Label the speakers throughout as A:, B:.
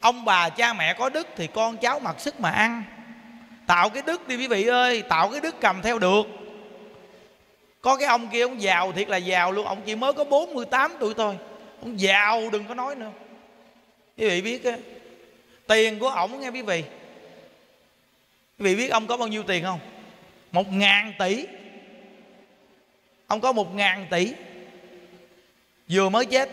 A: Ông bà cha mẹ có đức thì con cháu mặc sức mà ăn. Tạo cái đức đi quý vị ơi, tạo cái đức cầm theo được. Có cái ông kia ông giàu thiệt là giàu luôn, ông chỉ mới có 48 tuổi thôi, ông giàu đừng có nói nữa. Quý vị biết á, tiền của ổng nghe quý vị biết ông có bao nhiêu tiền không? 1.000 tỷ. Ông có 1.000 tỷ, vừa mới chết,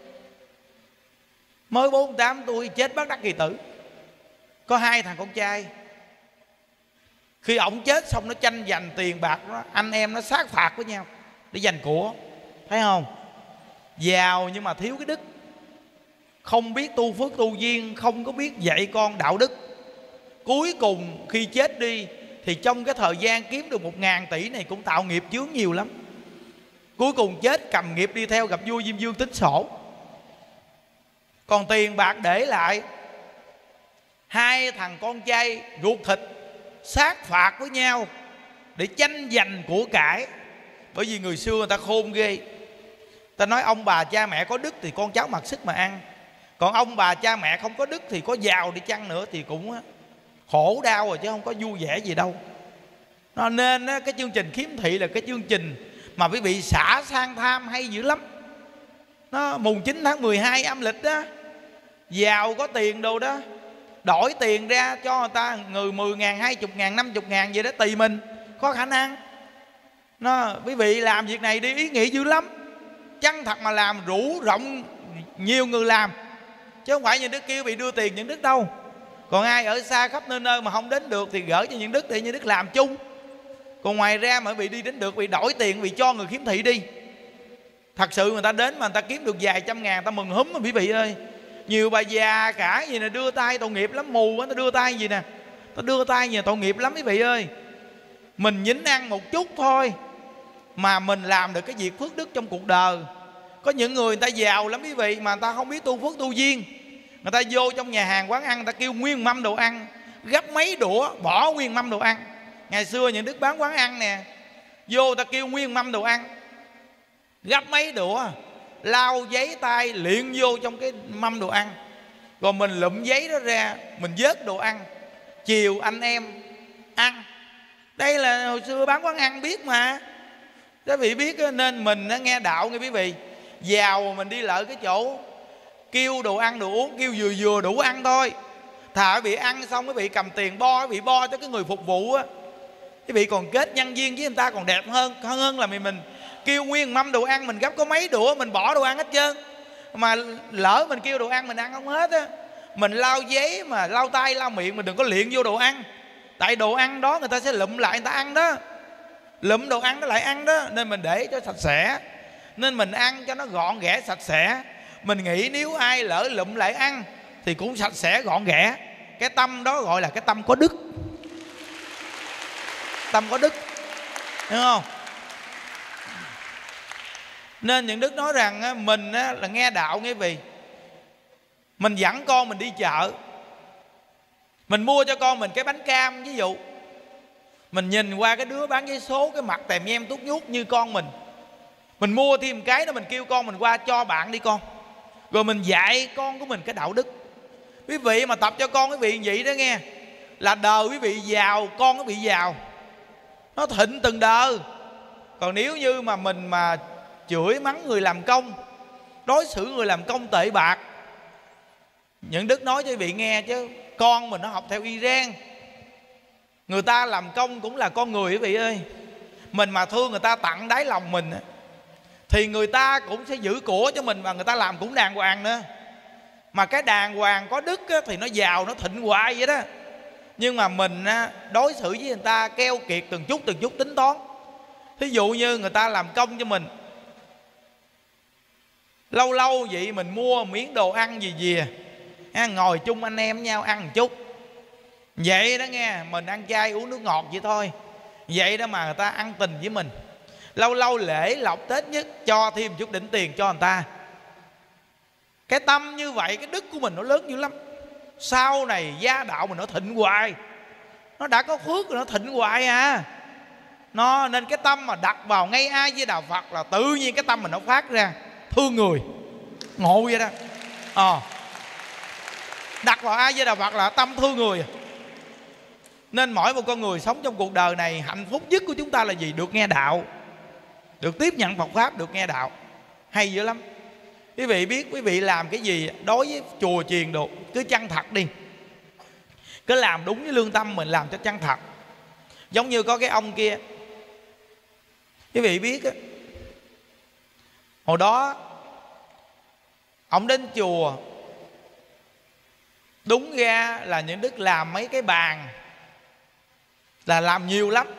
A: mới 48 tuổi chết bất đắc kỳ tử. Có 2 thằng con trai. Khi ổng chết xong nó tranh giành tiền bạc đó, anh em nó sát phạt với nhau để giành của. Thấy không? Giàu nhưng mà thiếu cái đức, không biết tu phước tu duyên, không có biết dạy con đạo đức. Cuối cùng khi chết đi thì trong cái thời gian kiếm được 1.000 tỷ này cũng tạo nghiệp chướng nhiều lắm. Cuối cùng chết cầm nghiệp đi theo, gặp vua Diêm Vương tính sổ. Còn tiền bạc để lại, 2 thằng con trai ruột thịt sát phạt với nhau để tranh giành của cải. Bởi vì người xưa người ta khôn ghê, ta nói ông bà cha mẹ có đức thì con cháu mặc sức mà ăn. Còn ông bà cha mẹ không có đức thì có giàu đi chăng nữa thì cũng khổ đau rồi chứ không có vui vẻ gì đâu. Nên cái chương trình khiếm thị là cái chương trình mà quý vị xả sang tham hay dữ lắm. Nó mùng 9 tháng 12 âm lịch đó, giàu có tiền đồ đó, đổi tiền ra cho người ta, người 10.000, 20.000, 50.000 vậy đó, tùy mình có khả năng. Quý vị làm việc này đi ý nghĩa dữ lắm. Chăng thật mà làm rủ rộng nhiều người làm, chứ không phải Nhân Đức kêu bị đưa tiền Nhân Đức đâu. Còn ai ở xa khắp nơi nơi mà không đến được thì gửi cho Nhân Đức để Nhân Đức làm chung. Còn ngoài ra mà bị đi đến được, bị đổi tiền, bị cho người khiếm thị đi. Thật sự người ta đến mà người ta kiếm được vài trăm ngàn, ta mừng húm mà quý vị ơi. Nhiều bà già cả gì nè, đưa tay tội nghiệp lắm, mù quá, ta đưa tay gì nè, ta đưa tay gì tội nghiệp lắm quý vị ơi. Mình nhịn ăn một chút thôi mà mình làm được cái việc phước đức trong cuộc đời. Có những người ta giàu lắm quý vị mà người ta không biết tu phước tu duyên. Người ta vô trong nhà hàng quán ăn, người ta kêu nguyên mâm đồ ăn, gấp mấy đũa bỏ nguyên mâm đồ ăn. Ngày xưa những Đức bán quán ăn nè, vô ta kêu nguyên mâm đồ ăn, gấp mấy đũa, lau giấy tay liện vô trong cái mâm đồ ăn, rồi mình lụm giấy đó ra, mình vớt đồ ăn, chiều anh em ăn. Đây là hồi xưa bán quán ăn biết mà. Quý vị biết nên mình nghe đạo nghe quý vị. Giàu mà mình đi lợi cái chỗ kêu đồ ăn đồ uống, kêu vừa vừa đủ ăn thôi. Thà quý vị ăn xong quý vị cầm tiền bo, quý vị bo cho cái người phục vụ á, quý vị còn kết nhân duyên với người ta còn đẹp hơn là mình kêu nguyên mâm đồ ăn, mình gấp có mấy đũa mình bỏ đồ ăn hết trơn. Mà lỡ mình kêu đồ ăn mình ăn không hết á, mình lau giấy mà lau tay lau miệng, mình đừng có liện vô đồ ăn. Tại đồ ăn đó người ta sẽ lụm lại người ta ăn đó, lụm đồ ăn nó lại ăn đó. Nên mình để cho sạch sẽ, nên mình ăn cho nó gọn ghẽ sạch sẽ. Mình nghĩ nếu ai lỡ lụm lại ăn thì cũng sạch sẽ gọn ghẽ. Cái tâm đó gọi là cái tâm có đức. Tâm có đức, hiểu không? Nên những Đức nói rằng mình là nghe đạo nghe vì mình dẫn con mình đi chợ, mình mua cho con mình cái bánh cam ví dụ, mình nhìn qua cái đứa bán giấy số, cái mặt tèm nhem tút nhút như con mình mua thêm cái đó, mình kêu con mình qua cho bạn đi con. Rồi mình dạy con của mình cái đạo đức. Quý vị mà tập cho con quý vị vậy đó nghe, là đời quý vị giàu, con quý vị giàu, nó thịnh từng đời. Còn nếu như mà mình mà chửi mắng người làm công, đối xử người làm công tệ bạc, những Đức nói cho quý vị nghe chứ con mình nó học theo Iran. Người ta làm công cũng là con người quý vị ơi. Mình mà thương người ta tận đáy lòng mình thì người ta cũng sẽ giữ của cho mình, và người ta làm cũng đàng hoàng nữa. Mà cái đàng hoàng có đức thì nó giàu, nó thịnh hoài vậy đó. Nhưng mà mình đối xử với người ta keo kiệt từng chút tính toán. Thí dụ như người ta làm công cho mình, lâu lâu vậy mình mua miếng đồ ăn gì ngồi chung anh em với nhau ăn một chút vậy đó nghe. Mình ăn chay uống nước ngọt vậy thôi, vậy đó mà người ta ăn tình với mình. Lâu lâu lễ lộc Tết nhất cho thêm chút đỉnh tiền cho người ta. Cái tâm như vậy, cái đức của mình nó lớn dữ lắm. Sau này gia đạo mình nó thịnh hoài, nó đã có phước rồi nó thịnh hoài à. Nên cái tâm mà đặt vào ngay ai với đạo Phật là tự nhiên cái tâm mình nó phát ra thương người, ngộ vậy đó. đặt vào A Di Đà Phật là tâm thương người. Nên mỗi một con người sống trong cuộc đời này, hạnh phúc nhất của chúng ta là gì? Được nghe đạo, được tiếp nhận Phật Pháp, được nghe đạo. Hay dữ lắm. Quý vị biết quý vị làm cái gì đối với chùa chiền đồ, cứ chân thật đi, cứ làm đúng với lương tâm mình, làm cho chân thật. Giống như có cái ông kia, quý vị biết á, hồi đó ông đến chùa, đúng ra là những đức làm mấy cái bàn là làm nhiều lắm.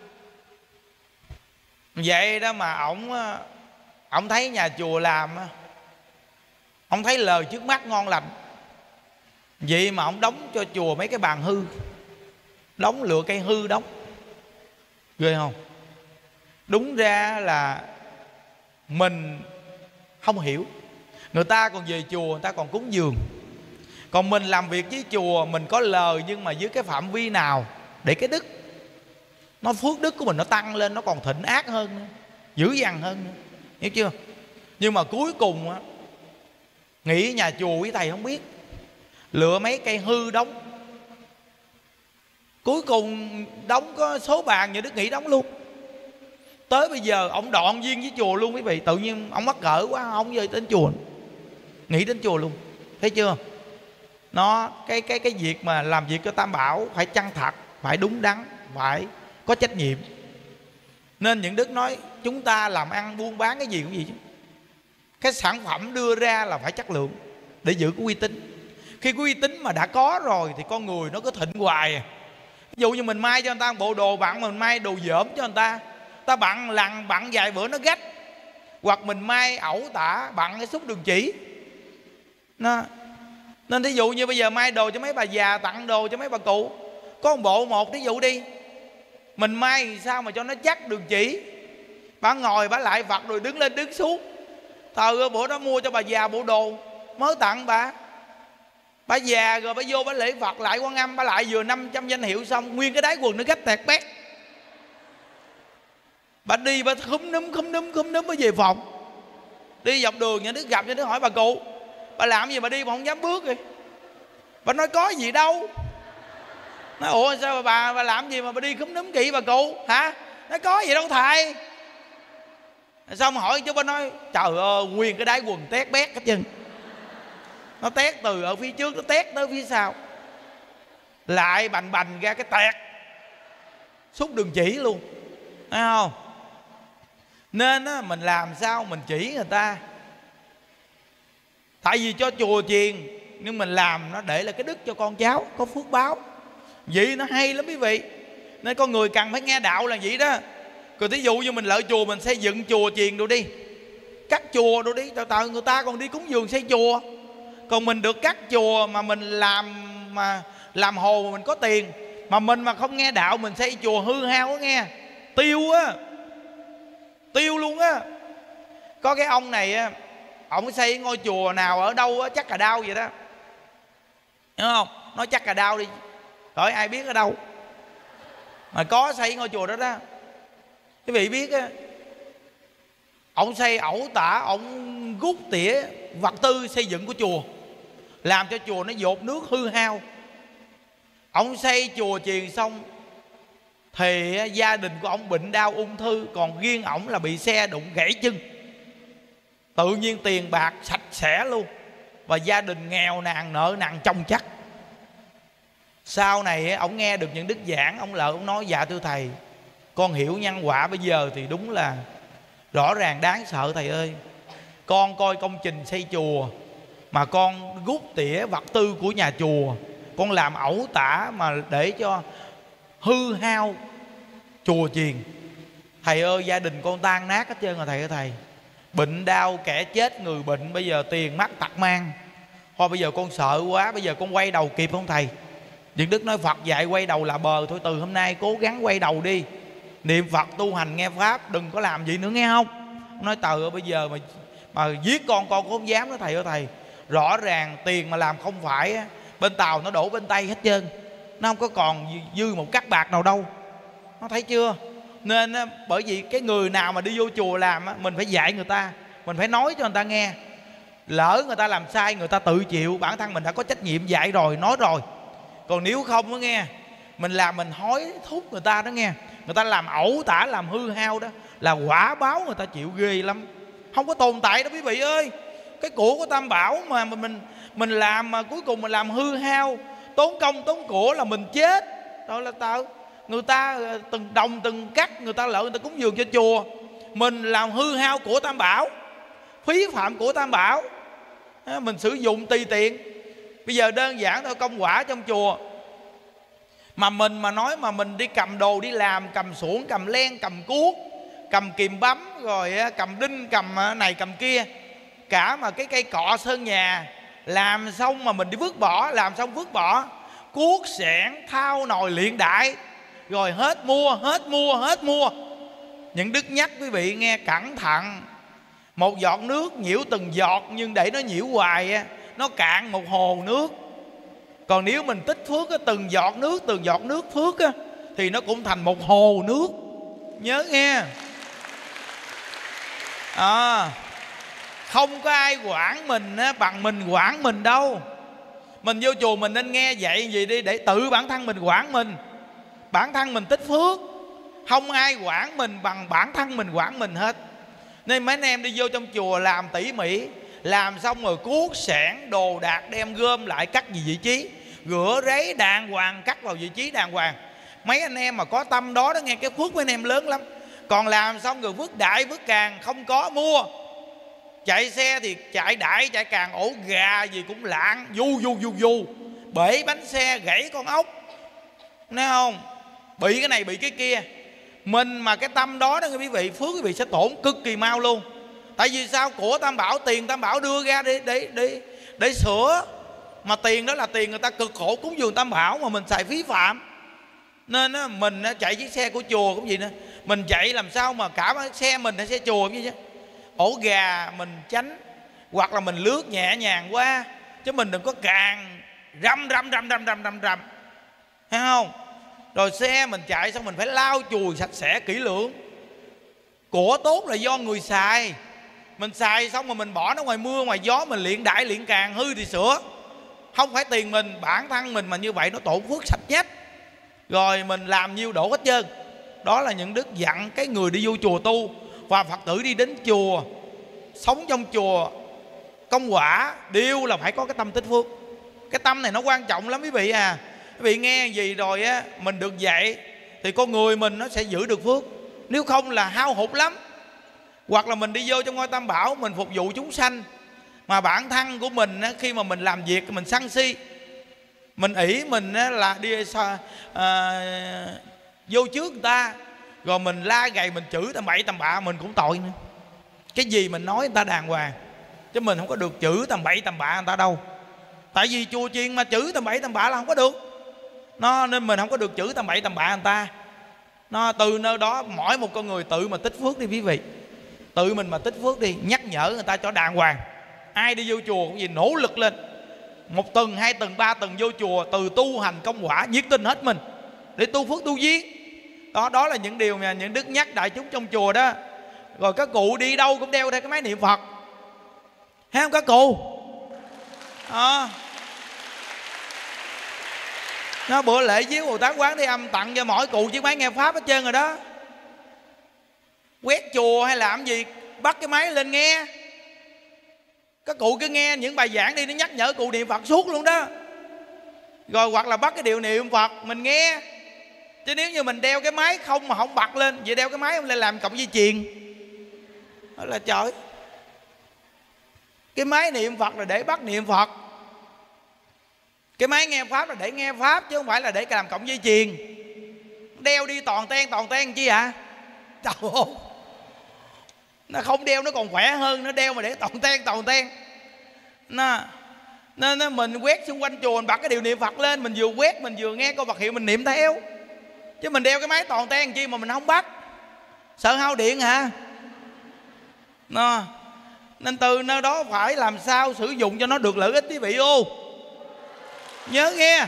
A: Vậy đó mà ổng thấy nhà chùa làm, ông thấy lời trước mắt ngon lành, vậy mà ông đóng cho chùa mấy cái bàn hư, đóng lựa cây hư đóng. Ghê không? Đúng ra là mình không hiểu. Người ta còn về chùa, người ta còn cúng dường, còn mình làm việc với chùa mình có lời, nhưng mà dưới cái phạm vi nào để cái đức nó, phước đức của mình nó tăng lên, nó còn thịnh ác hơn nữa, dữ dằn hơn nữa. Hiểu chưa? Nhưng mà cuối cùng á, nghĩ nhà chùa quý thầy không biết, lựa mấy cây hư đóng. Cuối cùng đóng có số bàn như đức nghĩ đóng luôn. Tới bây giờ ông đoạn duyên với chùa luôn quý vị. Tự nhiên ông mắc cỡ quá, ông về đến chùa, nghĩ đến chùa luôn. Thấy chưa? Nó cái việc mà làm việc cho Tam Bảo phải chân thật, phải đúng đắn, phải có trách nhiệm. Nên những đức nói chúng ta làm ăn buôn bán cái gì cũng vậy chứ, cái sản phẩm đưa ra là phải chất lượng để giữ cái uy tín. Khi cái uy tín mà đã có rồi thì con người nó cứ thịnh hoài. Ví dụ như mình may cho người ta một bộ đồ bặn, mình may đồ dởm cho người ta bặn lần bặn vài bữa nó rách. Hoặc mình may ẩu tả bặn cái xúc đường chỉ nó. Nên thí dụ như bây giờ may đồ cho mấy bà già, tặng đồ cho mấy bà cụ, có một bộ một thí dụ đi, mình may sao mà cho nó chắc đường chỉ. Bà ngồi bà lại Phật rồi đứng lên đứng xuống. Thời bữa đó mua cho bà già bộ đồ mới tặng bà già, rồi bà vô bà lễ Phật lại Quan Âm, bà lại vừa 500 danh hiệu xong, nguyên cái đáy quần nó gách tẹt bét. Bà đi bà khúm núm bà về phòng. Đi dọc đường nhà Đức gặp, nhà Đức hỏi bà cụ bà làm gì mà đi mà không dám bước rồi. Bà nói có gì đâu. Nói ủa sao bà làm gì mà bà đi khúm núm kỵ bà cụ hả? Nói có gì đâu thầy. Xong hỏi chú, bà nói trời ơi nguyên cái đáy quần tét bét hết trơn. Nó tét từ ở phía trước nó tét tới phía sau, lại bành ra cái tẹt xúc đường chỉ luôn. Thấy không? Nên á, mình làm sao mình chỉ người ta. Tại vì cho chùa chiền, nhưng mình làm nó để là cái đức cho con cháu có phước báo. Vậy nó hay lắm quý vị. Nên con người cần phải nghe đạo là vậy đó. Rồi thí dụ như mình lợi chùa, mình xây dựng chùa chiền đồ đi, cắt chùa đồ đi, từ người ta còn đi cúng dường xây chùa. Còn mình được cắt chùa mà mình làm hồ mà mình có tiền, mà mình mà không nghe đạo mình xây chùa hư hao á nghe, tiêu á, tiêu luôn á. Có cái ông này á, ông xây ngôi chùa nào ở đâu á, chắc Cà Đao vậy đó, hiểu không? Nói chắc Cà Đao đi, hỏi ai biết ở đâu mà có xây ngôi chùa đó đó. Quý vị biết á, ông xây ẩu tả, ông rút tỉa vật tư xây dựng của chùa, làm cho chùa nó dột nước hư hao. Ông xây chùa chiền xong thì gia đình của ông bệnh đau ung thư, còn riêng ổng là bị xe đụng gãy chân. Tự nhiên tiền bạc sạch sẽ luôn, và gia đình nghèo nàn nợ nần chồng chất. Sau này ổng nghe được những đức giảng, ông lợi ông nói dạ thưa thầy, con hiểu nhân quả bây giờ thì đúng là rõ ràng đáng sợ thầy ơi. Con coi công trình xây chùa mà con rút tỉa vật tư của nhà chùa, con làm ẩu tả mà để cho hư hao chùa chiền. Thầy ơi gia đình con tan nát hết trơn rồi thầy ơi thầy. Bệnh đau kẻ chết người bệnh, bây giờ tiền mắc tật mang. Thôi bây giờ con sợ quá, bây giờ con quay đầu kịp không thầy? Những đức nói Phật dạy quay đầu là bờ thôi, từ hôm nay cố gắng quay đầu đi, niệm Phật tu hành nghe Pháp, đừng có làm gì nữa nghe không? Nói trời ơi bây giờ mà giết con cũng không dám đó thầy ơi thầy. Rõ ràng tiền mà làm không phải á, bên Tàu nó đổ bên Tây hết trơn, nó không có còn dư một cắc bạc nào đâu. Nó thấy chưa? Nên bởi vì cái người nào mà đi vô chùa làm á, mình phải dạy người ta, mình phải nói cho người ta nghe Lỡ người ta làm sai người ta tự chịu, bản thân mình đã có trách nhiệm dạy rồi, nói rồi. Còn nếu không đó nghe, mình làm mình hối thúc người ta đó nghe, người ta làm ẩu tả, làm hư hao đó, là quả báo người ta chịu ghê lắm. Không có tồn tại đó quý vị ơi. Cái của Tam Bảo mà mình làm mà cuối cùng mình làm hư hao, tốn công tốn của là mình chết. Đó là tạo người ta từng đồng từng cắt, người ta lỡ người ta cúng dường cho chùa, mình làm hư hao của Tam Bảo, phí phạm của Tam Bảo, mình sử dụng tùy tiện. Bây giờ đơn giản thôi, công quả trong chùa mà mình mà nói mà mình đi cầm đồ đi làm, cầm xuồng, cầm len, cầm cuốc, cầm kìm bấm, rồi cầm đinh, cầm này cầm kia, cả mà cái cây cọ sơn nhà làm xong mà mình đi vứt bỏ, làm xong vứt bỏ, cuốc xẻng thao nồi luyện đại, rồi hết mua. Những đức nhắc quý vị nghe cẩn thận. Một giọt nước nhiễu từng giọt, nhưng để nó nhiễu hoài nó cạn một hồ nước. Còn nếu mình tích phước từng giọt nước phước thì nó cũng thành một hồ nước. Nhớ nghe. Không có ai quản mình bằng mình quản mình đâu. Mình vô chùa mình nên nghe dạy gì đi, để tự bản thân mình quản mình. Bản thân mình tích phước, không ai quản mình bằng bản thân mình quản mình hết. Nên mấy anh em đi vô trong chùa làm tỉ mỉ, làm xong rồi cuốc xẻng đồ đạc đem gom lại, cắt về vị trí, rửa ráy đàng hoàng, cắt vào vị trí đàng hoàng. Mấy anh em mà có tâm đó nghe, cái phước mấy anh em lớn lắm. Còn làm xong rồi vứt đại vứt càng, không có mua. Chạy xe thì chạy đại chạy càng, ổ gà gì cũng lạng, du bể bánh xe, gãy con ốc, thấy không? Bị cái này bị cái kia. Mình mà cái tâm đó đó quý vị, phước quý vị sẽ tổn cực kỳ mau luôn. Tại vì sao? Của Tam Bảo, tiền Tam Bảo đưa ra để sửa, mà tiền đó là tiền người ta cực khổ cúng dường Tam Bảo mà mình xài phí phạm. Nên mình chạy chiếc xe của chùa cũng vậy nữa, mình chạy làm sao mà cả xe mình hay xe chùa như chứ, ổ gà mình tránh, hoặc là mình lướt nhẹ nhàng qua, chứ mình đừng có càng răm, thấy không? Rồi xe mình chạy xong mình phải lau chùi sạch sẽ kỹ lưỡng. Của tốt là do người xài, mình xài xong rồi mình bỏ nó ngoài mưa ngoài gió, mình luyện đại luyện càng, hư thì sửa. Không phải tiền mình, bản thân mình mà như vậy nó tổn phước sạch nhất. Rồi mình làm nhiêu đổ hết trơn. Đó là những đức dặn cái người đi vô chùa tu, và Phật tử đi đến chùa, sống trong chùa, công quả đều là phải có cái tâm tích phước. Cái tâm này nó quan trọng lắm quý vị à. Quý vị nghe gì rồi mình được dạy thì con người mình nó sẽ giữ được phước. Nếu không là hao hụt lắm. Hoặc là mình đi vô trong ngôi Tam Bảo, mình phục vụ chúng sanh, mà bản thân của mình khi mà mình làm việc mình sân si, mình ỷ mình là đi vô trước người ta, rồi mình la gầy, mình chửi tầm bậy tầm bạ, mình cũng tội nữa. Cái gì mình nói người ta đàng hoàng, chứ mình không có được chửi tầm bậy tầm bạ người ta đâu. Tại vì chùa chiền mà chửi tầm bậy tầm bạ là không có được. Nên mình không có được chửi tầm bậy tầm bạ người ta. Từ nơi đó mỗi một con người tự mà tích phước đi quý vị. Tự mình mà tích phước đi, nhắc nhở người ta cho đàng hoàng. Ai đi vô chùa cũng gì nỗ lực lên, 1 tuần, 2 tuần, 3 tuần vô chùa, từ tu hành công quả nhiệt tình hết mình để tu phước tu duyên. Đó là những điều mà những đức nhắc đại chúng trong chùa đó. Rồi các cụ đi đâu cũng đeo theo cái máy niệm Phật, thấy không các cụ? Bữa lễ viếng Bồ Tát Quán Thế Âm tặng cho mỗi cụ chiếc máy nghe Pháp hết trơn rồi đó. Quét chùa hay làm gì bắt cái máy lên nghe. Các cụ cứ nghe những bài giảng đi, nó nhắc nhở cụ niệm Phật suốt luôn đó. Rồi hoặc là bắt cái điệu niệm Phật mình nghe. Chứ nếu như mình đeo cái máy không mà không bật lên, vậy đeo cái máy không lên làm cộng dây chuyền, đó là trời. Cái máy niệm Phật là để bắt niệm Phật, cái máy nghe Pháp là để nghe Pháp, chứ không phải là để làm cộng dây chuyền. Đeo đi toàn ten chi ạ? Trời ơi, nó không đeo nó còn khỏe hơn, nó đeo mà để toàn ten. Nên mình quét xung quanh chùa, mình bật cái điều niệm Phật lên, mình vừa quét mình vừa nghe câu Phật hiệu mình niệm theo. Chứ mình đeo cái máy toàn ten chi mà mình không bắt, sợ hao điện hả? Nên từ nơi đó phải làm sao sử dụng cho nó được lợi ích quý vị ô. Nhớ nghe.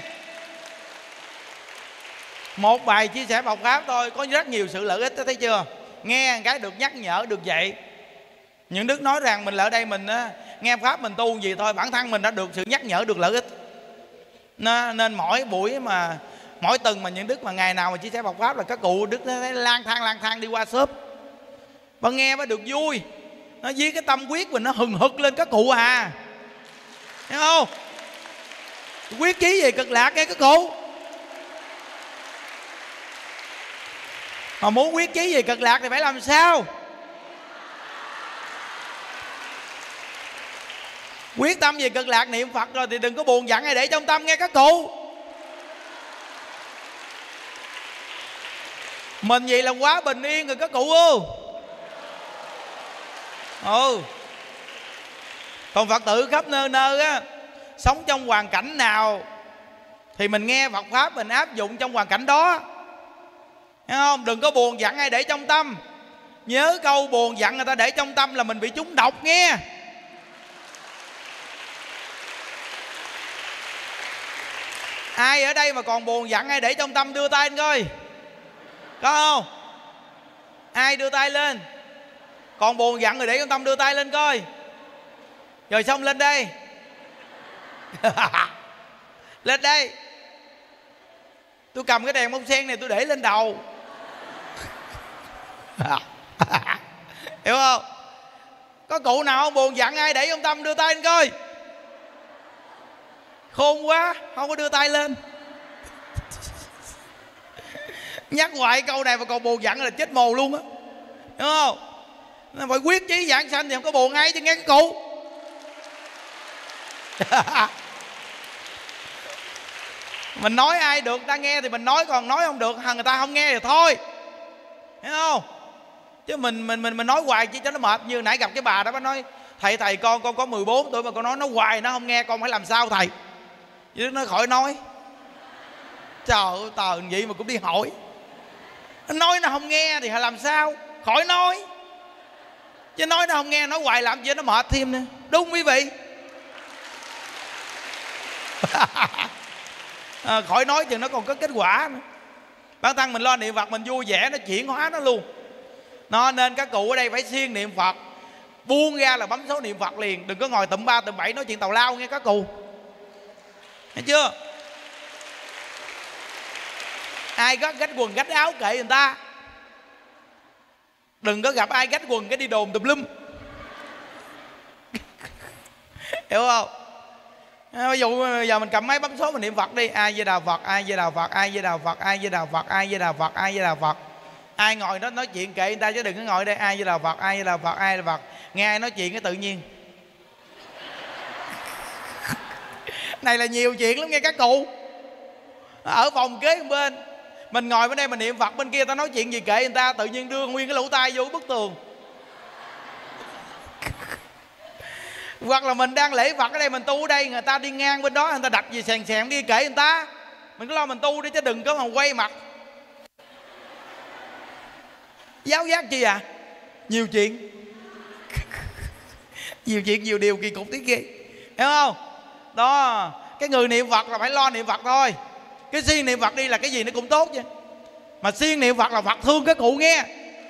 A: Một bài chia sẻ Phật Pháp thôi có rất nhiều sự lợi ích, thấy chưa? Nghe cái được nhắc nhở, được dạy. Những đức nói rằng mình ở đây mình nghe pháp mình tu gì thôi, bản thân mình đã được sự nhắc nhở, được lợi ích. Nên mỗi buổi mà mỗi tuần mà những đức mà ngày nào mà chia sẻ Phật pháp là các cụ đức nó lang thang đi qua shop và nghe mới được vui. Nó với cái tâm quyết mình nó hừng hực lên các cụ à, hiểu không? Quyết chí gì cực lạc nghe các cụ. Mà muốn quyết chí gì cực lạc thì phải làm sao? Quyết tâm gì cực lạc niệm Phật rồi thì đừng có buồn giận hay để trong tâm nghe các cụ. Mình vậy là quá bình yên rồi các cụ ơi. Còn Phật tử khắp nơi á, sống trong hoàn cảnh nào thì mình nghe Phật pháp mình áp dụng trong hoàn cảnh đó, hiểu không? Đừng có buồn giận hay để trong tâm. Nhớ câu buồn giận người ta để trong tâm là mình bị trúng độc nghe. Ai ở đây mà còn buồn giận hay để trong tâm đưa tay lên coi. Có không? Ai đưa tay lên? Còn buồn giận rồi để trong tâm đưa tay lên coi. Rồi xong lên đây. Lên đây. Tôi cầm cái đèn bông sen này tôi để lên đầu. Hiểu không? Có cụ nào không buồn giận ai để trong tâm đưa tay lên coi. Khôn quá, không có đưa tay lên. Nhắc hoài câu này mà còn buồn giận là chết mồ luôn á, hiểu không? Nên phải quyết chí giảng sanh thì không có buồn ai chứ nghe cái cụ. Mình nói ai được người ta nghe thì mình nói, còn nói không được người ta không nghe thì thôi, hiểu không? Chứ mình nói hoài chỉ cho nó mệt. Như nãy gặp cái bà đó, bà nói thầy con có 14 tuổi mà con nói nó hoài nó không nghe, con phải làm sao thầy? Chứ nó khỏi nói. Trời ơi, tờ vậy mà cũng đi hỏi. Nó nói nó không nghe thì làm sao? Khỏi nói. Chứ nói nó không nghe, nói hoài làm gì nó mệt thêm nữa. Đúng quý vị. Khỏi nói chừng nó còn có kết quả nữa. Bản thân mình lo niệm Phật mình vui vẻ, nó chuyển hóa nó luôn. Nên các cụ ở đây phải siêng niệm Phật. Buông ra là bấm số niệm Phật liền. Đừng có ngồi tụm 3 tụm 7 nói chuyện tào lao nghe các cụ. Thấy chưa? Ai có gách quần gách áo kệ người ta. Đừng có gặp ai gách quần cái đi đồn tùm lum. Hiểu không? Ví dụ giờ mình cầm máy bấm số mình niệm Phật đi. A Di Đà Phật, A Di Đà Phật, A Di Đà Phật, A Di Đà Phật, A Di Đà Phật, A Di Đà Phật. Ai ngồi đó nói chuyện kệ người ta chứ đừng có ngồi đây A Di Đà Phật, A Di Đà Phật, A Di Đà Phật. Nghe ai nói chuyện cái tự nhiên. Này là nhiều chuyện lắm nghe các cụ. Ở phòng kế bên mình ngồi bên đây mình niệm Phật, bên kia ta nói chuyện gì kệ người ta, tự nhiên đưa nguyên cái lỗ tai vô bức tường. Hoặc là mình đang lễ Phật ở đây mình tu ở đây, người ta đi ngang bên đó người ta đặt gì xèn xèn đi kệ người ta. Mình cứ lo mình tu đi chứ đừng có mà quay mặt. Giáo giác chi à? Nhiều chuyện. Nhiều chuyện nhiều điều kỳ cục tí kia, hiểu không? Đó, cái người niệm Phật là phải lo niệm Phật thôi. Cái siêng niệm Phật đi là cái gì nó cũng tốt chứ. Mà siêng niệm Phật là Phật thương các cụ nghe.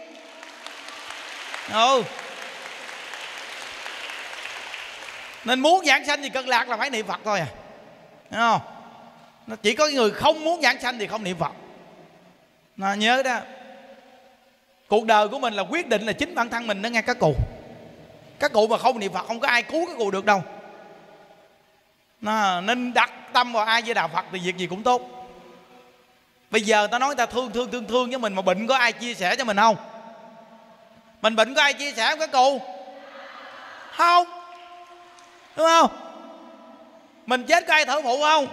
A: Nên muốn giảng sanh thì cực lạc là phải niệm Phật thôi à, hiểu không? Nó chỉ có người không muốn giảng sanh thì không niệm Phật. Nó nhớ đó, cuộc đời của mình là quyết định là chính bản thân mình đó nghe các cụ. Các cụ mà không niệm Phật không có ai cứu các cụ được đâu. Nên đặt tâm vào A Di Đà Phật thì việc gì cũng tốt. Bây giờ ta nói người ta thương với mình mà bệnh có ai chia sẻ cho mình không? Mình bệnh có ai chia sẻ không các cụ? Không, đúng không? Mình chết có ai thở phụ không?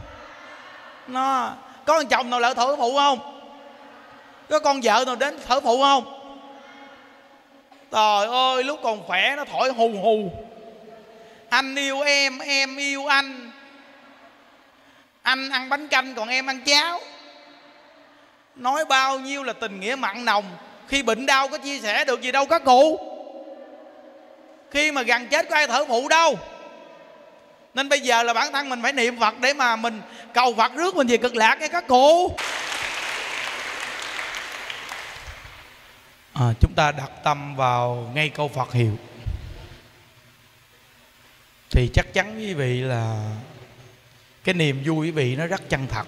A: Có con chồng nào lỡ thở phụ không? Có con vợ nào đến thở phụ không? Trời ơi, lúc còn khỏe nó thổi hù hù. Anh yêu em yêu anh. Anh ăn bánh canh còn em ăn cháo. Nói bao nhiêu là tình nghĩa mặn nồng. Khi bệnh đau có chia sẻ được gì đâu các cụ. Khi mà gần chết có ai thở phụ đâu. Nên bây giờ là bản thân mình phải niệm Phật để mà mình cầu Phật rước mình về cực lạc nghe các cụ. Chúng ta đặt tâm vào ngay câu Phật hiệu. thì chắc chắn quý vị là cái niềm vui quý vị nó rất chân thật.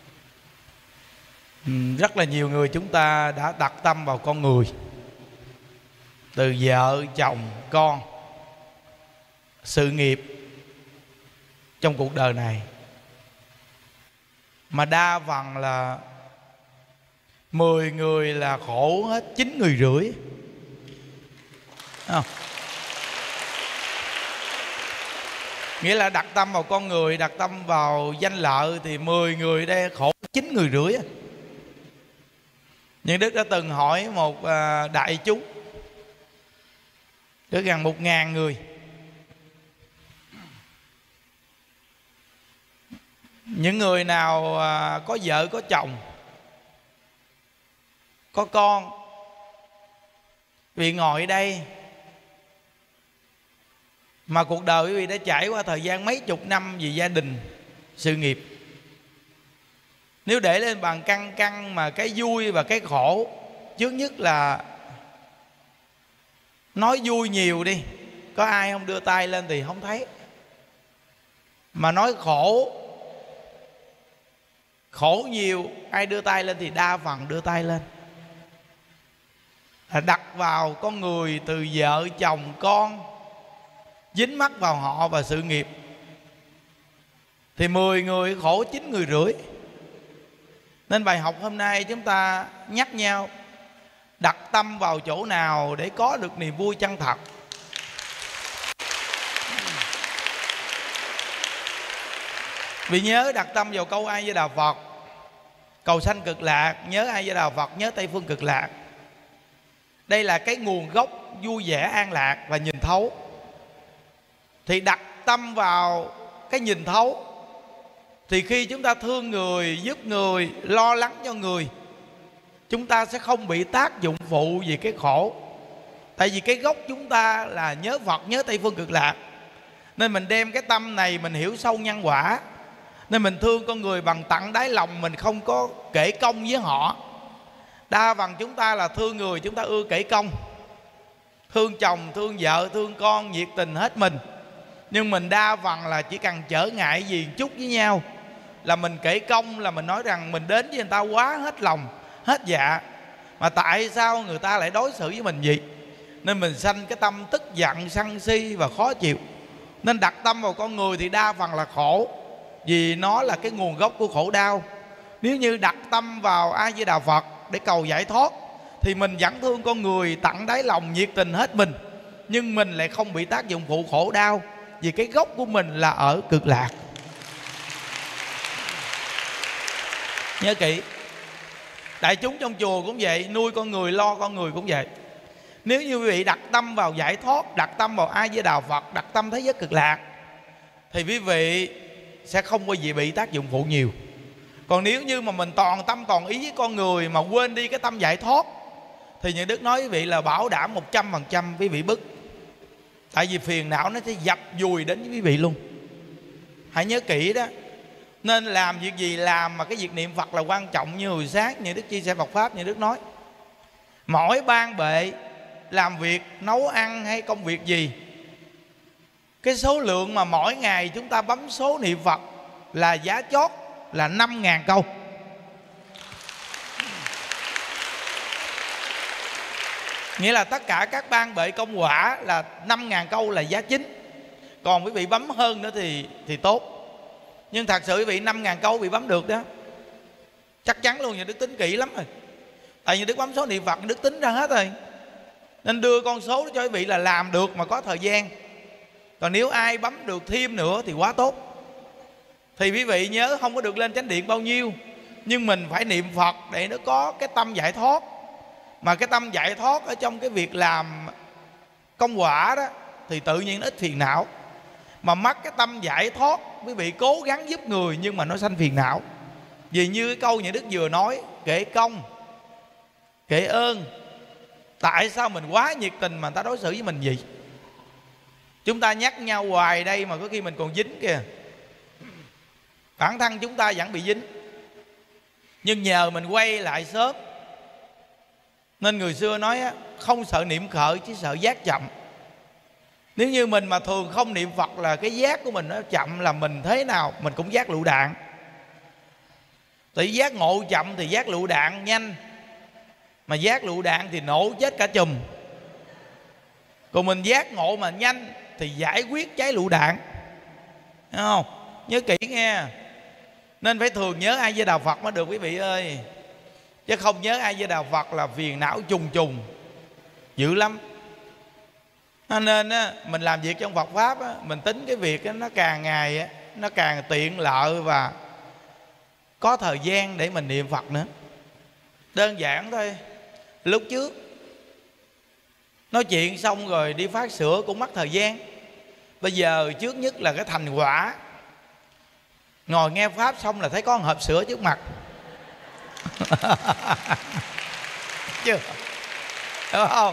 A: Rất là nhiều người chúng ta đã đặt tâm vào con người, từ vợ, chồng, con, sự nghiệp trong cuộc đời này, mà đa phần là 10 người là khổ hết 9 người rưỡi. Không? Nghĩa là đặt tâm vào con người, đặt tâm vào danh lợi thì 10 người đây khổ 9 người rưỡi. Nhưng Đức đã từng hỏi một đại chúng được gần 1.000 người, những người nào có vợ, có chồng, có con, vì ngồi ở đây mà cuộc đời quý vị đã trải qua thời gian mấy chục năm vì gia đình, sự nghiệp. Nếu để lên bàn cân cân mà cái vui và cái khổ, trước nhất là nói vui nhiều đi, có ai không đưa tay lên thì không thấy. Mà nói khổ, khổ nhiều, ai đưa tay lên thì đa phần đưa tay lên. Đặt vào con người từ vợ, chồng, con, dính mắc vào họ và sự nghiệp, thì 10 người khổ 9 người rưỡi. Nên bài học hôm nay chúng ta nhắc nhau đặt tâm vào chỗ nào để có được niềm vui chân thật. Vì nhớ đặt tâm vào câu A Di Đà Phật, cầu sanh cực lạc. Nhớ A Di Đà Phật, nhớ Tây Phương Cực Lạc. Đây là cái nguồn gốc vui vẻ, an lạc và nhìn thấu. Thì đặt tâm vào cái nhìn thấu, thì khi chúng ta thương người, giúp người, lo lắng cho người, chúng ta sẽ không bị tác dụng phụ vì cái khổ. Tại vì cái gốc chúng ta là nhớ Phật, nhớ Tây Phương Cực Lạc. Nên mình đem cái tâm này mình hiểu sâu nhân quả, nên mình thương con người bằng tận đáy lòng, mình không có kể công với họ. Đa phần chúng ta là thương người, chúng ta ưa kể công. Thương chồng, thương vợ, thương con, nhiệt tình hết mình. Nhưng mình đa phần là chỉ cần trở ngại gì chút với nhau là mình kể công, là mình nói rằng mình đến với người ta quá hết lòng, hết dạ. Mà tại sao người ta lại đối xử với mình vậy? Nên mình sanh cái tâm tức giận, sân si và khó chịu. Nên đặt tâm vào con người thì đa phần là khổ, vì nó là cái nguồn gốc của khổ đau. Nếu như đặt tâm vào A Di Đà Phật để cầu giải thoát, thì mình vẫn thương con người tận đáy lòng, nhiệt tình hết mình, nhưng mình lại không bị tác dụng phụ khổ đau, vì cái gốc của mình là ở cực lạc. Nhớ kỹ. Đại chúng trong chùa cũng vậy, nuôi con người, lo con người cũng vậy. Nếu như quý vị đặt tâm vào giải thoát, đặt tâm vào A Di Đà Phật, đặt tâm thế giới cực lạc, thì quý vị sẽ không có gì bị tác dụng phụ nhiều. Còn nếu như mà mình toàn tâm toàn ý với con người mà quên đi cái tâm giải thoát, thì như Đức nói quý vị là bảo đảm 100% quý vị bức. Tại vì phiền não nó sẽ dập dùi đến với quý vị luôn. Hãy nhớ kỹ đó. Nên làm việc gì làm mà cái việc niệm Phật là quan trọng. Như hồi sáng như Đức chia sẻ Phật Pháp, như Đức nói, mỗi ban bệ làm việc, nấu ăn hay công việc gì, cái số lượng mà mỗi ngày chúng ta bấm số niệm Phật là giá chót là 5.000 câu. Nghĩa là tất cả các ban bệ công quả là 5.000 câu là giá chính. Còn quý vị bấm hơn nữa thì tốt. Nhưng thật sự quý vị 5.000 câu bị bấm được đó, chắc chắn luôn. Nhà Đức tính kỹ lắm rồi. Tại vì Đức bấm số niệm Phật, Đức tính ra hết rồi. Nên đưa con số đó cho quý vị là làm được mà có thời gian. Còn nếu ai bấm được thêm nữa thì quá tốt. Thì quý vị nhớ không có được lên chánh điện bao nhiêu, nhưng mình phải niệm Phật để nó có cái tâm giải thoát. Mà cái tâm giải thoát ở trong cái việc làm công quả đó thì tự nhiên nó ít phiền não. Mà mắc cái tâm giải thoát, quý vị cố gắng giúp người nhưng mà nó sanh phiền não. Vì như cái câu nhà Đức vừa nói, kể công, kể ơn. Tại sao mình quá nhiệt tình mà người ta đối xử với mình vậy? Chúng ta nhắc nhau hoài đây mà có khi mình còn dính kìa. Bản thân chúng ta vẫn bị dính, nhưng nhờ mình quay lại sớm. Nên người xưa nói không sợ niệm khởi, chỉ sợ giác chậm. Nếu như mình mà thường không niệm Phật là cái giác của mình nó chậm, là mình thế nào mình cũng giác lựu đạn. Tại giác ngộ chậm thì giác lựu đạn nhanh, mà giác lựu đạn thì nổ chết cả chùm. Còn mình giác ngộ mà nhanh thì giải quyết cháy lựu đạn. Thấy không? Nhớ kỹ nghe. Nên phải thường nhớ A Di Đà Phật mới được quý vị ơi. Chứ không nhớ A Di Đà Phật là phiền não trùng trùng, dữ lắm. Nên mình làm việc trong Phật Pháp, mình tính cái việc nó càng ngày nó càng tiện lợi và có thời gian để mình niệm Phật nữa. Đơn giản thôi. Lúc trước nói chuyện xong rồi đi phát sữa cũng mất thời gian. Bây giờ trước nhất là cái thành quả. Ngồi nghe Pháp xong là thấy có một hộp sữa trước mặt. Chưa? Đúng không?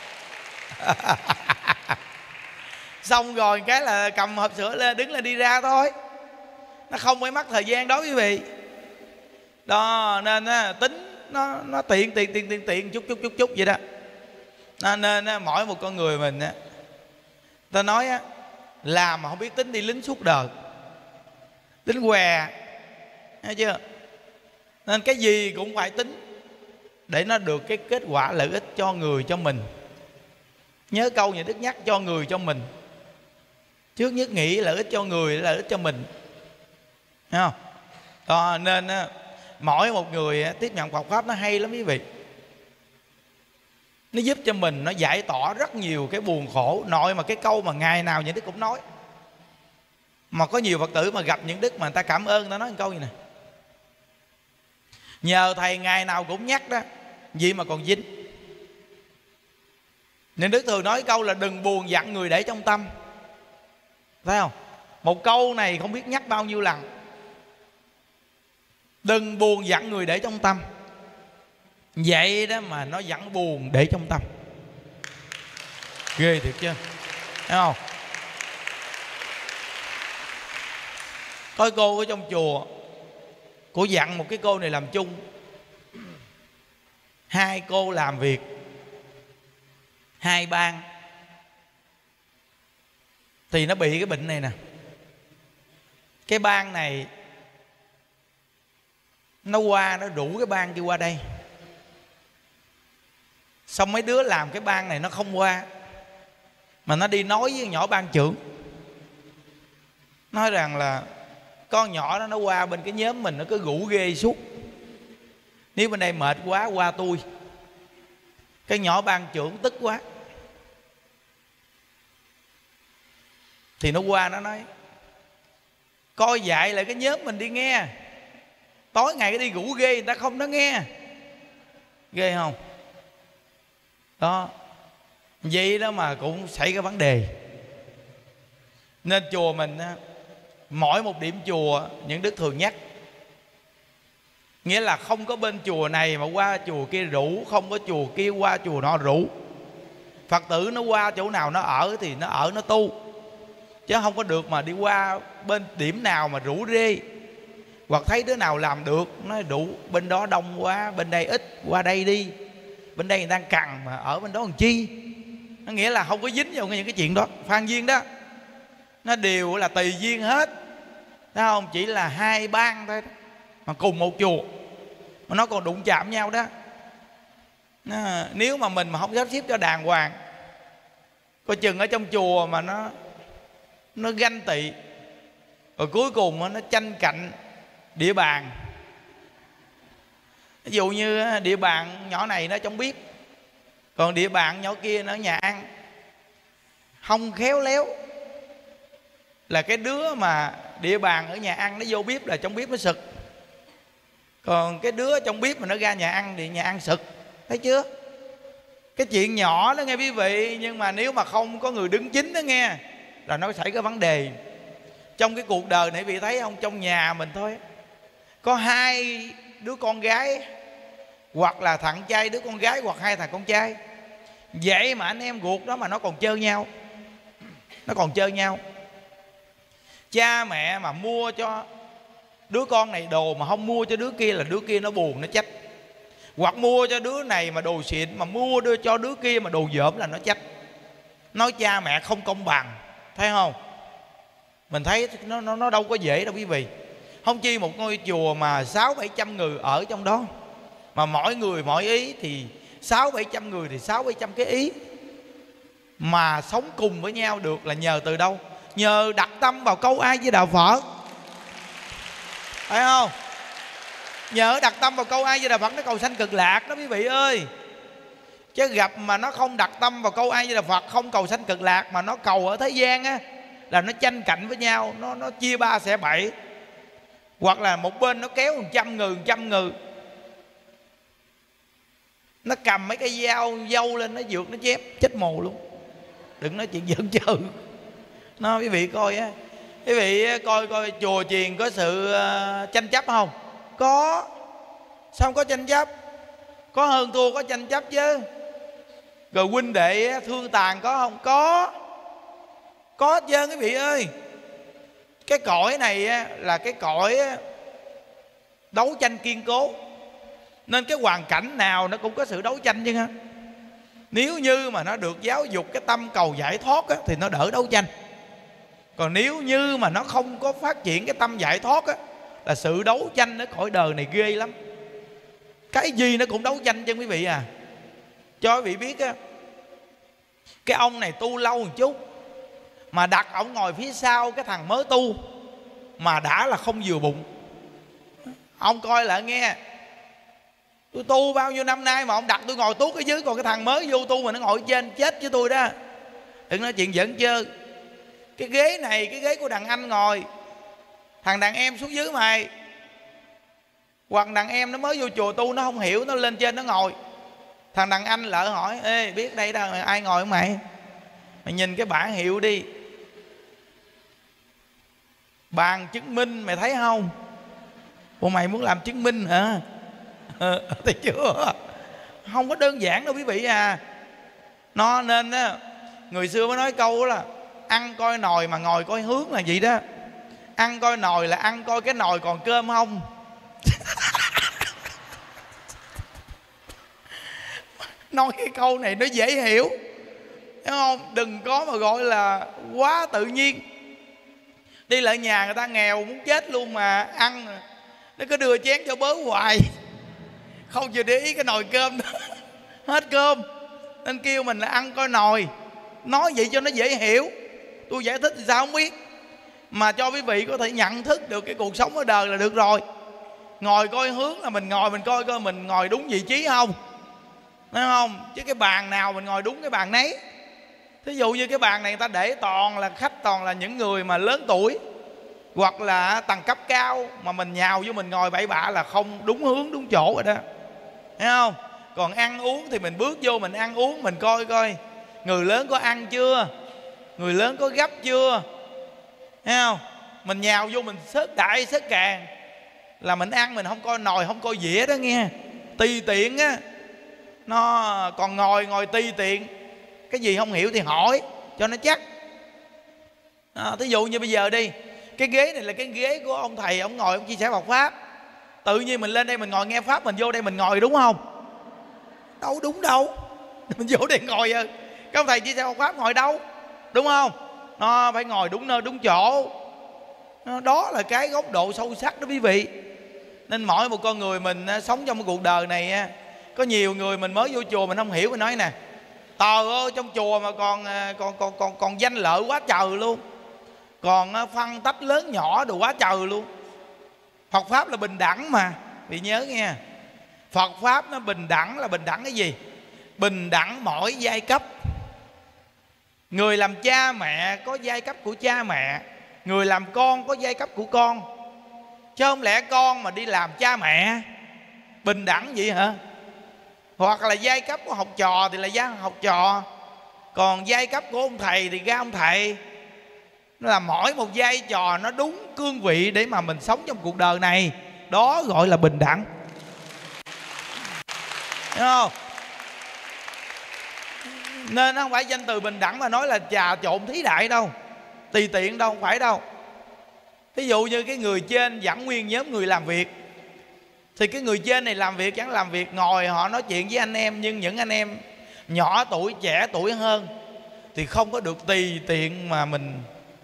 A: Xong rồi cái là cầm hộp sữa lên, đứng lên đi ra thôi. Nó không phải mất thời gian đó quý vị. Đó, nên tính nó tiện chút vậy đó. Nên mỗi một con người mình ta nói làm mà không biết tính đi lính suốt đời, tính què, thấy chưa? Nên cái gì cũng phải tính để nó được cái kết quả lợi ích cho người, cho mình. Nhớ câu nhà Đức nhắc, cho người cho mình. Trước nhất nghĩ lợi ích cho người, lợi ích cho mình, thấy không? Đó, nên mỗi một người tiếp nhận Phật Pháp nó hay lắm quý vị. Nó giúp cho mình, nó giải tỏa rất nhiều cái buồn khổ. Nội mà cái câu mà ngày nào nhà Đức cũng nói, mà có nhiều Phật tử mà gặp những Đức mà người ta cảm ơn, ta nói một câu gì nè: nhờ thầy ngày nào cũng nhắc đó, gì mà còn dính. Nên Đức thường nói câu là đừng buồn giận người để trong tâm. Thấy không? Một câu này không biết nhắc bao nhiêu lần. Đừng buồn giận người để trong tâm. Vậy đó mà nó vẫn buồn để trong tâm. Ghê thiệt chứ. Thấy không? Có cô ở trong chùa, cô dặn một cái cô này làm chung. Hai cô làm việc hai ban thì nó bị cái bệnh này nè. Cái ban này nó qua, nó rủ cái ban kia qua đây. Xong mấy đứa làm cái ban này nó không qua, mà nó đi nói với nhỏ ban trưởng, nói rằng là con nhỏ đó nó qua bên cái nhóm mình, nó cứ rủ ghê suốt. Nếu bên đây mệt quá qua tôi. Cái nhỏ ban trưởng tức quá thì nó qua, nó nói coi dạy lại cái nhóm mình đi nghe. Tối ngày cái đi rủ ghê người ta không nó nghe. Ghê không? Đó. Vậy đó mà cũng xảy cái vấn đề. Nên chùa mình mỗi một điểm chùa những Đức thường nhắc, nghĩa là không có bên chùa này mà qua chùa kia rủ, không có chùa kia qua chùa nọ rủ. Phật tử nó qua chỗ nào nó ở thì nó ở, nó tu, chứ không có được mà đi qua bên điểm nào mà rủ rê. Hoặc thấy đứa nào làm được nói đủ, bên đó đông quá, bên đây ít, qua đây đi. Bên đây người ta cần mà ở bên đó làm chi. Nó nghĩa là không có dính vào những cái chuyện đó. Phan duyên đó, nó đều là tùy duyên hết. Thấy không? Chỉ là hai ban thôi đó, mà cùng một chùa mà nó còn đụng chạm nhau đó. Nếu mà mình mà không sắp xếp cho đàng hoàng, coi chừng ở trong chùa mà nó ganh tị, rồi cuối cùng nó tranh cạnh địa bàn. Ví dụ như địa bàn nhỏ này nó trong bếp, còn địa bàn nhỏ kia nó ở nhà ăn. Không khéo léo là cái đứa mà địa bàn ở nhà ăn nó vô bếp là trong bếp nó sực, còn cái đứa trong bếp mà nó ra nhà ăn thì nhà ăn sực. Thấy chưa? Cái chuyện nhỏ đó nghe quý vị, nhưng mà nếu mà không có người đứng chính đó nghe, là nó xảy cái vấn đề. Trong cái cuộc đời này quý vị thấy không, trong nhà mình thôi có hai đứa con gái, hoặc là thằng trai đứa con gái, hoặc hai thằng con trai. Vậy mà anh em ruột đó mà nó còn chơi nhau. Nó còn chơi nhau. Cha mẹ mà mua cho đứa con này đồ mà không mua cho đứa kia là đứa kia nó buồn, nó trách. Hoặc mua cho đứa này mà đồ xịn mà mua đưa cho đứa kia mà đồ dởm là nó trách. nói cha mẹ không công bằng, thấy không? Mình thấy nó đâu có dễ đâu quý vị. Không chi một ngôi chùa mà 600-700 người ở trong đó, mà mỗi người mỗi ý, thì 600-700 người thì 600-700 cái ý, mà sống cùng với nhau được là nhờ từ đâu? Nhờ đặt tâm vào câu A Di Đà Phật, phải không? Nhờ đặt tâm vào câu A Di Đà Phật nó cầu sanh cực lạc đó quý vị ơi. Chứ gặp mà nó không đặt tâm vào câu A Di Đà Phật, không cầu sanh cực lạc, mà nó cầu ở thế gian á, là nó tranh cạnh với nhau, nó chia ba xẻ bảy. Hoặc là một bên nó kéo 100 người, nó cầm mấy cái dâu lên, nó vượt nó chém chết mồ luôn. Đừng nói chuyện giỡn chơi. Nó quý vị coi á, quý vị coi chùa chiền có sự tranh chấp không? Có. Sao không có tranh chấp? Có hơn thua có tranh chấp chứ. Rồi huynh đệ thương tàn có không? Có hết trơn quý vị ơi. Cái cõi này là cái cõi đấu tranh kiên cố, nên cái hoàn cảnh nào nó cũng có sự đấu tranh chứ ha. Nếu như mà nó được giáo dục cái tâm cầu giải thoát á, thì nó đỡ đấu tranh. Còn nếu như mà nó không có phát triển cái tâm giải thoát á, là sự đấu tranh ở cõi đời này ghê lắm. Cái gì nó cũng đấu tranh chứ quý vị à. Cho quý vị biết á, cái ông này tu lâu một chút, mà đặt ổng ngồi phía sau cái thằng mới tu, mà đã là không vừa bụng. Ông coi lại nghe, tôi tu bao nhiêu năm nay mà ông đặt tôi ngồi tuốt ở dưới, còn cái thằng mới vô tu mà nó ngồi ở trên, chết với tôi đó. Đừng nói chuyện giỡn chơi. Cái ghế này, cái ghế của đàn anh ngồi, thằng đàn em xuống dưới mày. Hoặc đàn em nó mới vô chùa tu, nó không hiểu, nó lên trên nó ngồi. Thằng đàn anh lỡ hỏi: ê, biết đây đâu ai ngồi không mày? Mày nhìn cái bảng hiệu đi, bàn chứng minh mày thấy không? Ủa mày muốn làm chứng minh hả? Thấy chưa? Không có đơn giản đâu quý vị à. Nó nên á, người xưa mới nói câu đó là ăn coi nồi mà ngồi coi hướng là vậy đó. Ăn coi nồi là ăn coi cái nồi còn cơm không. Nói cái câu này nó dễ hiểu, hiểu không? Đừng có mà gọi là quá tự nhiên. Đi lại nhà người ta nghèo muốn chết luôn mà ăn, nó cứ đưa chén cho bớ hoài, không chịu để ý cái nồi cơm đó. Hết cơm. Nên kêu mình là ăn coi nồi. Nói vậy cho nó dễ hiểu. Tôi giải thích thì sao không biết, mà cho quý vị có thể nhận thức được cái cuộc sống ở đời là được rồi. Ngồi coi hướng là mình ngồi, mình coi coi mình ngồi đúng vị trí không, thấy không? Chứ cái bàn nào mình ngồi đúng cái bàn nấy. Thí dụ như cái bàn này người ta để toàn là khách, toàn là những người mà lớn tuổi hoặc là tầng cấp cao, mà mình nhào vô mình ngồi bậy bạ là không đúng hướng đúng chỗ rồi đó, thấy không? Còn ăn uống thì mình bước vô mình ăn uống, mình coi coi người lớn có ăn chưa, người lớn có gấp chưa, thấy không? Mình nhào vô mình xớt đại xớt càng là mình ăn, mình không coi nồi không coi dĩa đó nghe. Tùy tiện á, nó còn ngồi tùy tiện, cái gì không hiểu thì hỏi cho nó chắc. Thí dụ như bây giờ đi, cái ghế này là cái ghế của ông thầy, ông ngồi ông chia sẻ Phật pháp. Tự nhiên mình lên đây mình ngồi nghe pháp, mình vô đây mình ngồi đúng không? Đâu đúng đâu. Mình vô đây ngồi cái ông thầy chia sẻ Phật pháp ngồi đâu, đúng không? Nó phải ngồi đúng nơi đúng chỗ. Đó là cái góc độ sâu sắc đó quý vị. Nên mỗi một con người mình sống trong cái cuộc đời này, có nhiều người mình mới vô chùa mình không hiểu, mình nói nè: trời ơi, trong chùa mà còn danh lợi quá trời luôn, còn phân tách lớn nhỏ đồ quá trời luôn. Phật pháp là bình đẳng mà, vì nhớ nghe, Phật pháp nó bình đẳng. Là bình đẳng cái gì? Bình đẳng mỗi giai cấp. Người làm cha mẹ có giai cấp của cha mẹ, người làm con có giai cấp của con. Chứ không lẽ con mà đi làm cha mẹ bình đẳng vậy hả? Hoặc là giai cấp của học trò thì là giai học trò, còn giai cấp của ông thầy thì ra ông thầy. Nó là mỗi một vai trò nó đúng cương vị để mà mình sống trong cuộc đời này. Đó gọi là bình đẳng, hiểu không? Nên nó không phải danh từ bình đẳng mà nói là trà trộn thí đại đâu, tùy tiện đâu, không phải đâu. Ví dụ như cái người trên dẫn nguyên nhóm người làm việc, thì cái người trên này làm việc chẳng làm việc, ngồi họ nói chuyện với anh em. Nhưng những anh em nhỏ tuổi, trẻ tuổi hơn, thì không có được tùy tiện mà mình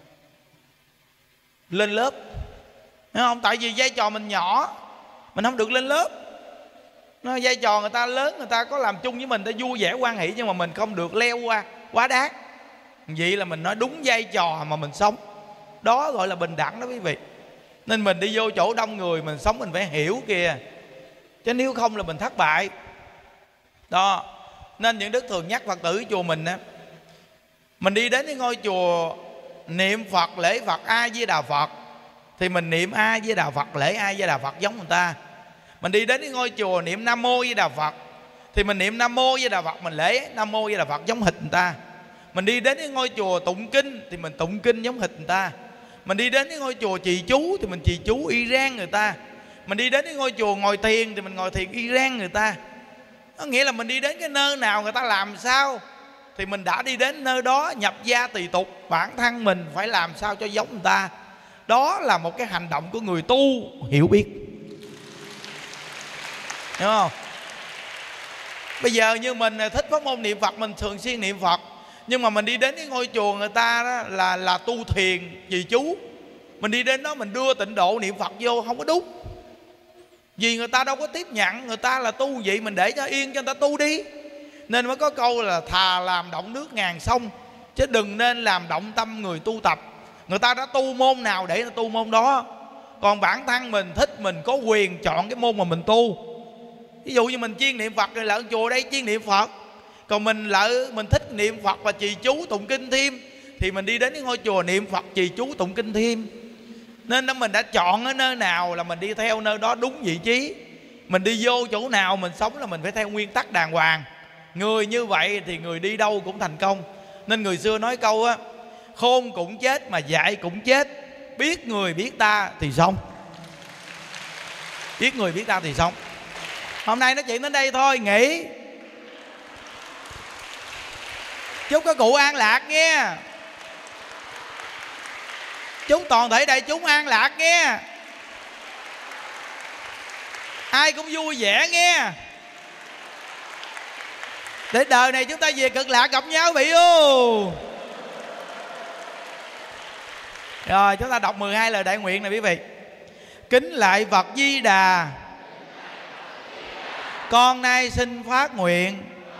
A: lên lớp, hiểu không? Tại vì vai trò mình nhỏ, mình không được lên lớp. Nó vai trò người ta lớn, người ta có làm chung với mình, ta vui vẻ quan hệ, nhưng mà mình không được leo qua quá đáng. Vậy là mình nói đúng vai trò mà mình sống, đó gọi là bình đẳng đó quý vị. Nên mình đi vô chỗ đông người mình sống mình phải hiểu kìa, chứ nếu không là mình thất bại đó. Nên những đức thường nhắc Phật tử chùa mình á, mình đi đến cái ngôi chùa niệm Phật lễ Phật A Di Đà Phật thì mình niệm A Di Đà Phật lễ A Di Đà Phật giống người ta. Mình đi đến cái ngôi chùa niệm Nam Mô Di Đà Phật thì mình niệm Nam Mô Di Đà Phật, mình lễ Nam Mô Di Đà Phật giống hệt người ta. Mình đi đến cái ngôi chùa tụng kinh thì mình tụng kinh giống hệt người ta. Mình đi đến cái ngôi chùa trì chú thì mình trì chú y rang người ta. Mình đi đến cái ngôi chùa ngồi thiền thì mình ngồi thiền y rang người ta. Có nghĩa là mình đi đến cái nơi nào người ta làm sao thì mình đã đi đến nơi đó, nhập gia tùy tục. Bản thân mình phải làm sao cho giống người ta. Đó là một cái hành động của người tu hiểu biết, hiểu không? Bây giờ như mình thích pháp môn niệm Phật, mình thường xuyên niệm Phật, nhưng mà mình đi đến cái ngôi chùa người ta đó là tu thiền trì chú, mình đi đến đó mình đưa tịnh độ niệm Phật vô không có đúng. Vì người ta đâu có tiếp nhận, người ta là tu vậy, mình để cho yên cho người ta tu đi. Nên mới có câu là thà làm động nước ngàn sông, chứ đừng nên làm động tâm người tu tập. Người ta đã tu môn nào để nó tu môn đó. Còn bản thân mình thích, mình có quyền chọn cái môn mà mình tu. Ví dụ như mình chuyên niệm Phật thì là chùa đây chuyên niệm Phật. Còn mình thích niệm Phật và trì chú tụng kinh thêm thì mình đi đến cái ngôi chùa niệm Phật trì chú tụng kinh thêm. Nên đó mình đã chọn ở nơi nào là mình đi theo nơi đó đúng vị trí. Mình đi vô chỗ nào mình sống là mình phải theo nguyên tắc đàng hoàng. Người như vậy thì người đi đâu cũng thành công. Nên người xưa nói câu á, khôn cũng chết mà dại cũng chết, biết người biết ta thì xong. Biết người biết ta thì xong. Hôm nay nói chuyện đến đây thôi, nghỉ. Chúc các cụ an lạc nghe. Chúc toàn thể đại chúng an lạc nghe. Ai cũng vui vẻ nghe. Để đời này chúng ta về cực lạc gặp nhau vị ô. Rồi chúng ta đọc 12 lời đại nguyện này quý vị. Kính lạy Phật Di Đà, con nay xin phát nguyện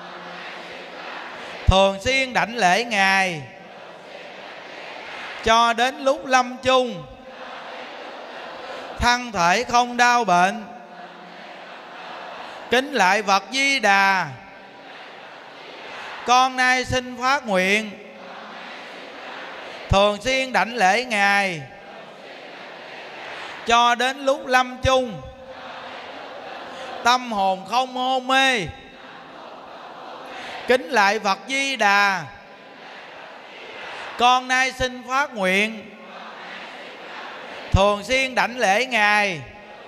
A: thường xuyên đảnh lễ Ngài cho đến lúc lâm chung, thân thể không đau bệnh. Kính lạy Phật Di Đà, con nay xin phát nguyện thường xuyên đảnh lễ Ngài cho đến lúc lâm chung, tâm hồn không hôn mê. Kính lạy Phật Di Đà, con nay xin phát nguyện thường xuyên đảnh lễ Ngài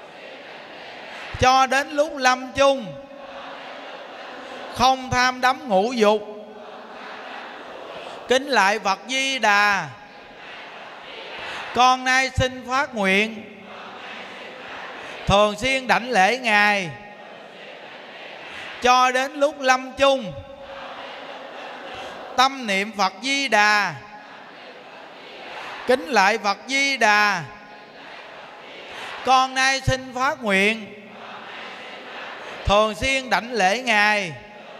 A: cho đến lúc lâm chung, không tham đắm ngũ dục. Kính lạy Phật Di Đà, con nay xin phát nguyện thường xuyên đảnh lễ Ngài cho đến lúc lâm chung, tâm niệm Phật Di Đà. Kính lạy Phật Di Đà, con nay xin phát nguyện thường xuyên đảnh lễ Ngài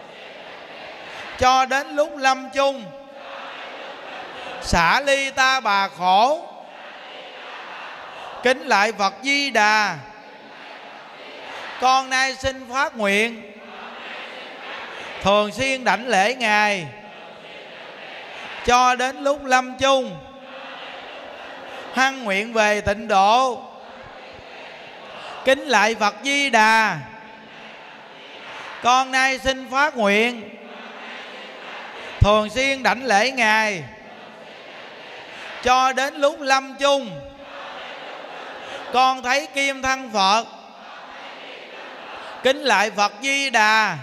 A: cho đến lúc lâm chung, xả ly ta bà khổ. Kính lạy Phật Di Đà, con nay xin phát nguyện thường xuyên đảnh lễ Ngài cho đến lúc lâm chung, hăng nguyện về tịnh độ. Kính lạy Phật Di Đà, con nay xin phát nguyện thường xuyên đảnh lễ Ngài cho đến lúc lâm chung, con thấy kim thân Phật. Kính lạy Phật Di Đà,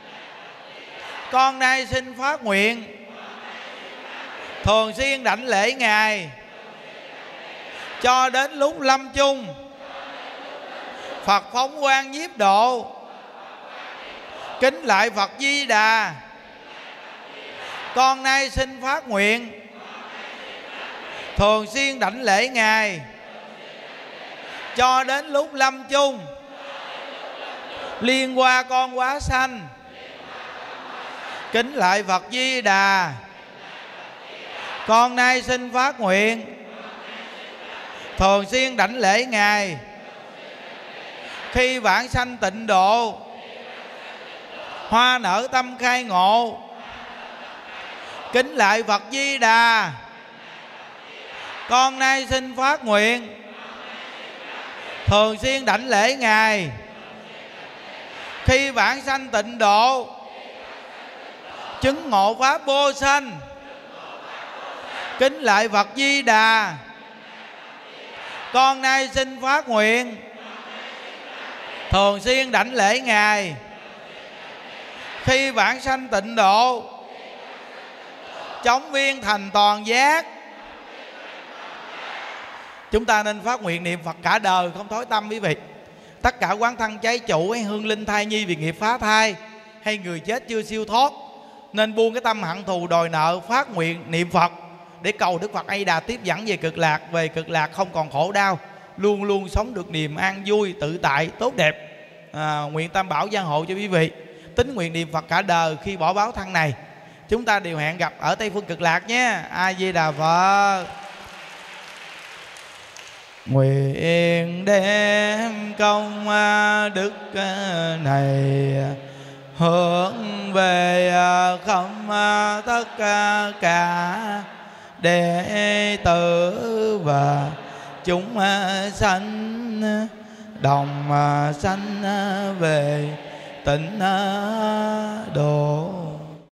A: con nay xin phát nguyện thường xuyên đảnh lễ Ngài cho đến lúc lâm chung, Phật phóng quang nhiếp độ. Kính lạy Phật Di Đà, con nay xin phát nguyện thường xuyên đảnh lễ Ngài cho đến lúc lâm chung, liên qua con quá sanh, kính lại Phật Di Đà. Con nay xin phát nguyện thường xuyên đảnh lễ Ngài khi vãng sanh tịnh độ, hoa nở tâm khai ngộ, kính lại Phật Di Đà. Con nay xin phát nguyện thường xuyên đảnh lễ Ngài khi vãng sanh tịnh độ, chứng ngộ pháp vô sanh, kính lại Phật Di Đà. Con nay xin phát nguyện thường xuyên đảnh lễ Ngài khi vãng sanh tịnh độ, chóng viên thành toàn giác. Chúng ta nên phát nguyện niệm Phật cả đời không thối tâm quý vị. Tất cả quán thân cháy chủ hay hương linh thai nhi vì nghiệp phá thai, hay người chết chưa siêu thoát, nên buông cái tâm hận thù đòi nợ, phát nguyện niệm Phật để cầu Đức Phật A Di Đà tiếp dẫn về cực lạc. Về cực lạc không còn khổ đau, luôn luôn sống được niềm an vui, tự tại, tốt đẹp. Nguyện Tam Bảo gia hộ cho quý vị. Tính nguyện niệm Phật cả đời, khi bỏ báo thân này chúng ta đều hẹn gặp ở Tây Phương cực lạc nhé. A Di Đà Phật. Nguyện đem công đức này hướng về không tất cả đệ tử và chúng sanh, đồng sanh về tịnh độ.